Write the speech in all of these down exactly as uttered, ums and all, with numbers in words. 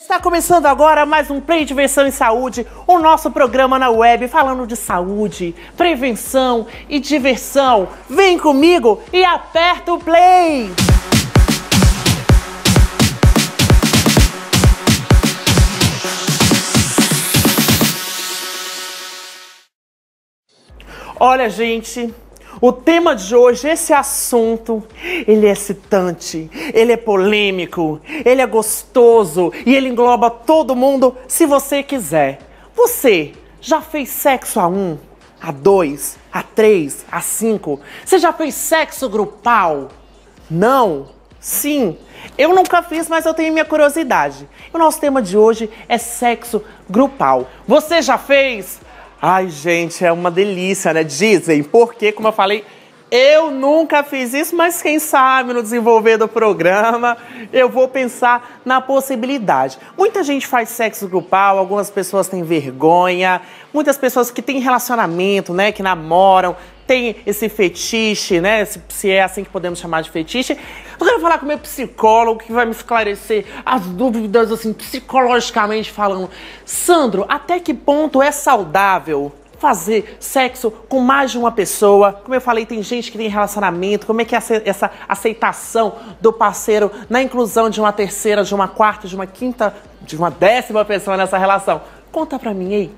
Está começando agora mais um Play Diversão em Saúde, o nosso programa na web falando de saúde, prevenção e diversão. Vem comigo e aperta o play! Olha, gente, o tema de hoje, esse assunto, ele é excitante, ele é polêmico, ele é gostoso e ele engloba todo mundo se você quiser. Você já fez sexo a um, a dois, a três, a cinco? Você já fez sexo grupal? Não? Sim? Eu nunca fiz, mas eu tenho minha curiosidade. O nosso tema de hoje é sexo grupal. Você já fez? Ai, gente, é uma delícia, né? Dizem, porque, como eu falei, eu nunca fiz isso, mas quem sabe no desenvolver do programa eu vou pensar na possibilidade. Muita gente faz sexo grupal, algumas pessoas têm vergonha, muitas pessoas que têm relacionamento, né, que namoram, tem esse fetiche, né, se, se é assim que podemos chamar de fetiche. Eu quero falar com o meu psicólogo que vai me esclarecer as dúvidas, assim, psicologicamente falando. Sandro, até que ponto é saudável fazer sexo com mais de uma pessoa? Como eu falei, tem gente que tem relacionamento. Como é que é essa aceitação do parceiro na inclusão de uma terceira, de uma quarta, de uma quinta, de uma décima pessoa nessa relação? Conta pra mim aí.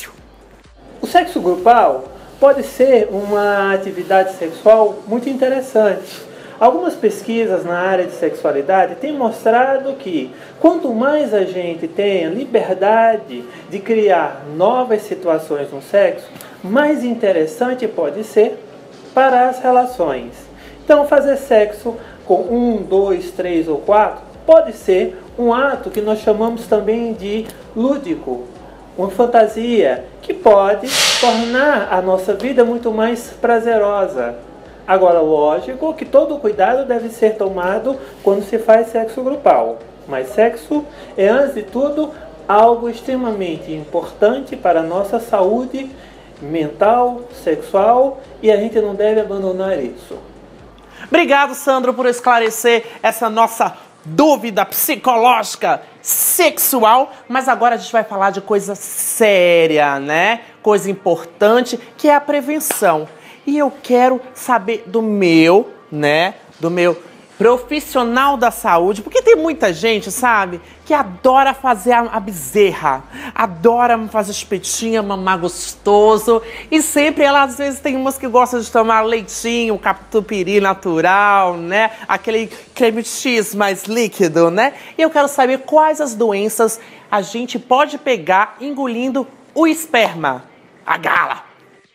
O sexo grupal pode ser uma atividade sexual muito interessante. Algumas pesquisas na área de sexualidade têm mostrado que quanto mais a gente tem a liberdade de criar novas situações no sexo, mais interessante pode ser para as relações. Então, fazer sexo com um, dois, três ou quatro pode ser um ato que nós chamamos também de lúdico, uma fantasia que pode tornar a nossa vida muito mais prazerosa. Agora, lógico que todo cuidado deve ser tomado quando se faz sexo grupal. Mas sexo é, antes de tudo, algo extremamente importante para a nossa saúde mental, sexual, e a gente não deve abandonar isso. Obrigado, Sandro, por esclarecer essa nossa dúvida psicológica, sexual. Mas agora a gente vai falar de coisa séria, né? Coisa importante, que é a prevenção. E eu quero saber do meu, né, do meu profissional da saúde, porque tem muita gente, sabe, que adora fazer a, a bezerra, adora fazer espetinha, mamar gostoso, e sempre ela, às vezes, tem umas que gostam de tomar leitinho, catupiry natural, né, aquele creme X mais líquido, né, e eu quero saber quais as doenças a gente pode pegar engolindo o esperma, a gala.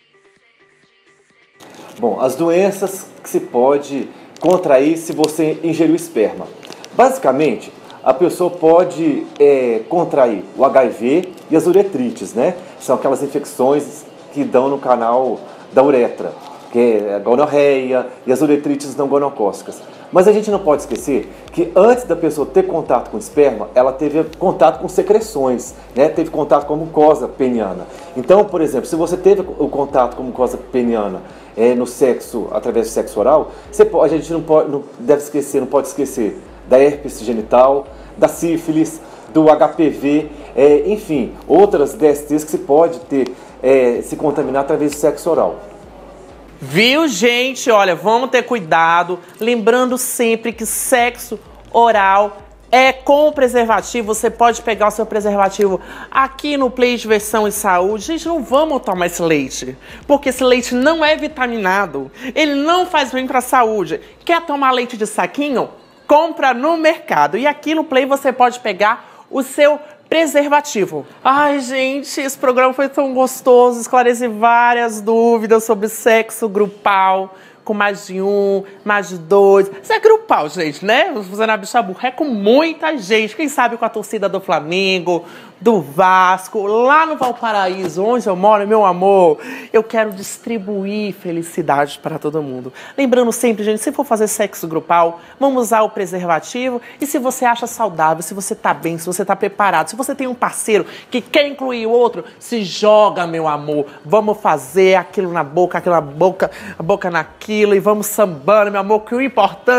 Bom, as doenças que se pode contrair se você ingerir o esperma. Basicamente, a pessoa pode é, contrair o H I V e as uretrites, né? São aquelas infecções que dão no canal da uretra, que é a gonorreia e as uretrites não gonocócicas. Mas a gente não pode esquecer que antes da pessoa ter contato com o esperma, ela teve contato com secreções, né? Teve contato com a mucosa peniana. Então, por exemplo, se você teve o contato com a mucosa peniana é, no sexo, através do sexo oral, você pode, a gente não, pode, não deve esquecer, não pode esquecer da herpes genital, da sífilis, do H P V, é, enfim, outras D S Ts que se pode ter, é, se contaminar através do sexo oral. Viu, gente? Olha, vamos ter cuidado. Lembrando sempre que sexo oral é com preservativo. Você pode pegar o seu preservativo aqui no Play Diversão e Saúde. Gente, não vamos tomar esse leite, porque esse leite não é vitaminado. Ele não faz bem para a saúde. Quer tomar leite de saquinho? Compra no mercado. E aqui no Play você pode pegar o seu preservativo. Ai, gente, esse programa foi tão gostoso. Esclareci várias dúvidas sobre sexo grupal, com mais de um, mais de dois. Isso é grupal, gente, né? Fazendo a bicha burra é com muita gente. Quem sabe com a torcida do Flamengo, do Vasco, lá no Valparaíso, onde eu moro, meu amor. Eu quero distribuir felicidade para todo mundo. Lembrando sempre, gente, se for fazer sexo grupal, vamos usar o preservativo. E se você acha saudável, se você tá bem, se você tá preparado, se você tem um parceiro que quer incluir o outro, se joga, meu amor. Vamos fazer aquilo na boca, aquilo na boca, a boca naquilo, e vamos sambando, meu amor, que o importante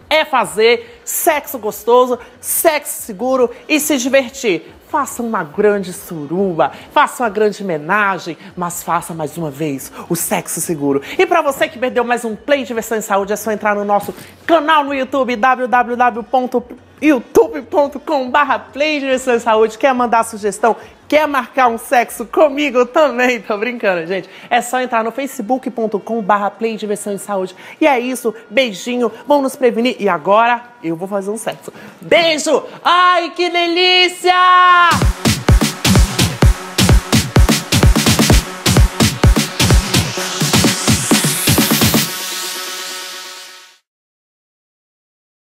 é fazer sexo gostoso, sexo seguro e se divertir. Faça uma grande suruba, faça uma grande homenagem, mas faça mais uma vez o sexo seguro. E para você que perdeu mais um Play Diversão e Saúde, é só entrar no nosso canal no YouTube, w w w ponto youtube ponto com barra Play Diversão e Saúde. Quer mandar sugestão? Quer marcar um sexo comigo também? Tô brincando, gente. É só entrar no facebook ponto com barra Play Diversão e Saúde. E é isso, beijinho, vamos nos prevenir. E agora eu vou fazer um sexo. Beijo! Ai, que delícia!